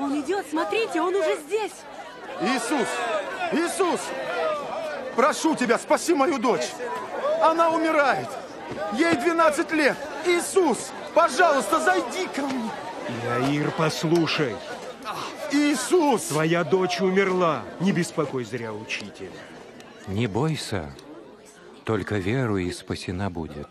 Он идет, смотрите, он уже здесь. Иисус! Иисус! Прошу тебя, спаси мою дочь. Она умирает. Ей 12 лет. Иисус, пожалуйста, зайди ко мне. Иаир, послушай. Иисус! Твоя дочь умерла. Не беспокой зря учителя. Не бойся, только веруй, и спасена будет.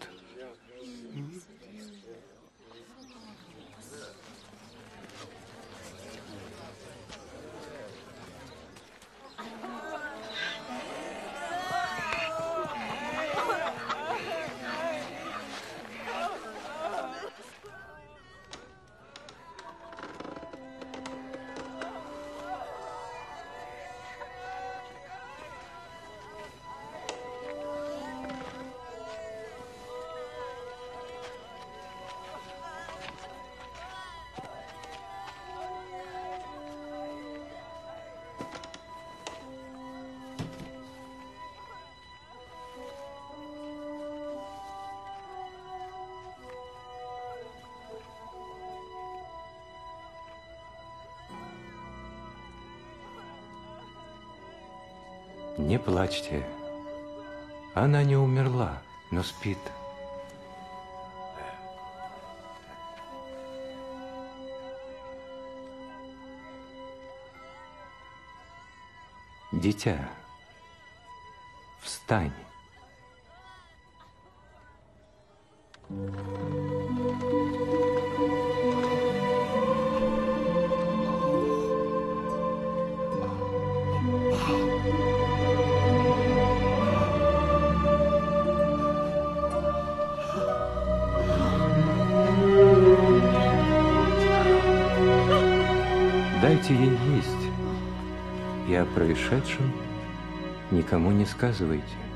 Не плачьте. Она не умерла, но спит. Дитя, встань. Дайте ей есть, и о происшедшем никому не сказывайте.